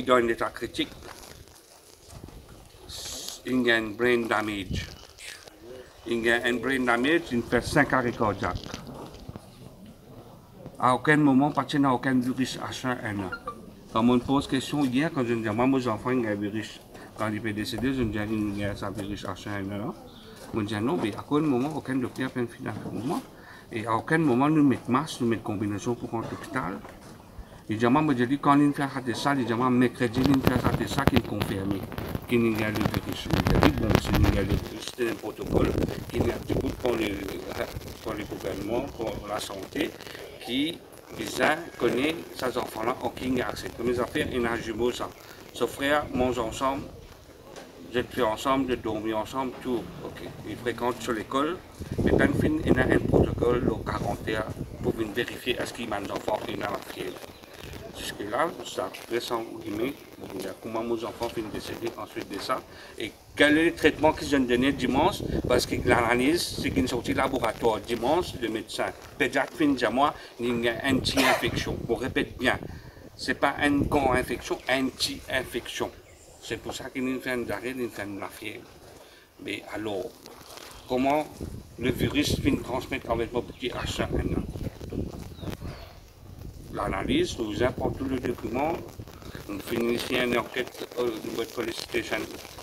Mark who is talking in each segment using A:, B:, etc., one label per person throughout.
A: dans un état critique, il y a un brain damage. Il y a un brain damage, il fait 5 arrêts cardiaques. À aucun moment, parce qu'il n'y a aucun virus H1N1. Quand on me pose question hier, quand je me dis, moi, mes enfants, il y a un virus. Quand il peut décéder, je me dis, il y a un virus H1N1. Je me dis, non, mais à aucun moment, aucun docteur peut finir avec moi. Et à aucun moment, nous mettons masque, nous mettons combinaison pour rentrer à l'hôpital. Et je me dis, quand on fait ça, je me dis, mercredi, on fait ça qui est confirmé. Qu'il y a le virus. Il dit, bon, s'il y a le virus, c'est un protocole qui est un petit peu pour les gouvernements, pour la santé, qui connaît ces enfants-là, aucun n'a accès. Comme mes affaires, il y a un jumeau, ça. Son frère mange ensemble, je suis ensemble, je dormis ensemble, tout. Ok. Ils fréquentent sur l'école, mais quand il y a un protocole de quarantaine pour vérifier est-ce qu'il y a des enfants qui ont la fièvre. Jusque-là, ça récent, comment mes enfants finissent décédés ensuite de ça. Et quel est le traitement qu'ils ont donné dimanche? Parce que l'analyse, c'est qu'ils sont sortis du laboratoire dimanche, le médecin pédiatre finit dire moi, il y a une anti-infection. On répète bien, ce n'est pas une grande infection, anti-infection. C'est pour ça qu'ils fait un arrêt, ils fait la fièvre. Mais alors, comment le virus finit transmettre avec mon petit H1N1? L'analyse, nous apportons tous les documents, on finit une enquête au niveau de police station,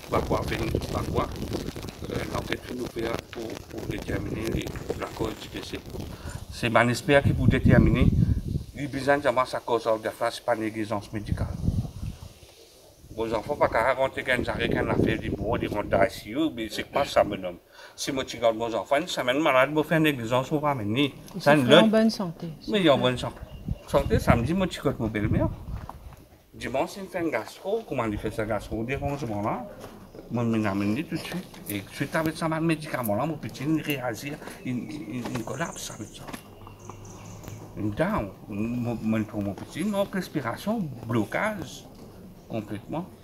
A: l'enquête que nous faisons pour déterminer la cause du décès. C'est mon espère qui pour déterminer, il besoin de savoir sa cause de face, pas négligence médicale. Vos enfants, pas qu'à raconter qu'un arrêt, qu'un affaire du bon, ils vont d'ICU, mais c'est pas ça, mon homme. Si moi, tu regardes mes enfants, ça mène malade, je fais une négligence, on va amener.
B: Ils sont en bonne santé.
A: Mais il est en bonne santé. Santé, samedi, moi, tu connais mon belle-mère. Dimanche, il fait un gastro. Comment il fait ce gastro? Dérangement là. Moi, je m'amène tout de suite. Et suite avec ça, mon médicament là, mon petit, il réagit, il collapse avec ça. Une down. Mon petit, une respiration, blocage complètement.